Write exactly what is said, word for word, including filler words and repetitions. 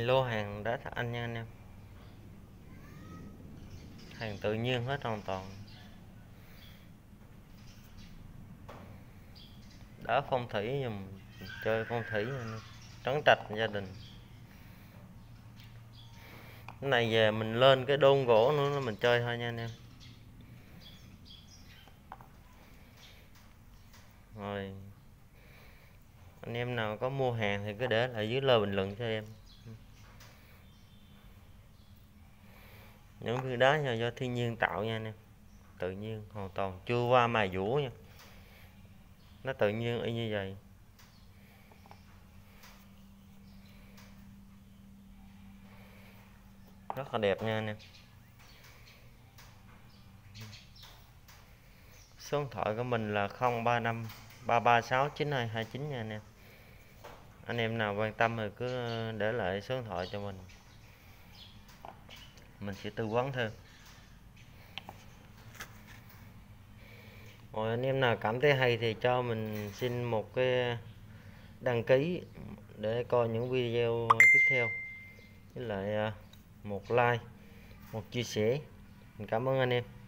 lô hàng đá thạch anh nha anh em, hàng tự nhiên hết hoàn toàn, đá phong thủy dùm, chơi phong thủy trấn trạch gia đình. Cái này về mình lên cái đôn gỗ nữa mình chơi thôi nha anh em. Rồi anh em nào có mua hàng thì cứ để lại dưới lời bình luận cho em. Những viên đá do, do thiên nhiên tạo nha anh em, tự nhiên hoàn toàn, chưa qua mài dũa nha, nó tự nhiên y như vậy. Rất là đẹp nha anh em. Số điện thoại của mình là không ba năm ba ba sáu chín hai hai chín nha anh em. Anh em nào quan tâm thì cứ để lại số điện thoại cho mình, mình sẽ tư vấn thêm. Rồi anh em nào cảm thấy hay thì cho mình xin một cái đăng ký để coi những video tiếp theo, với lại một like, một chia sẻ. Mình cảm ơn anh em.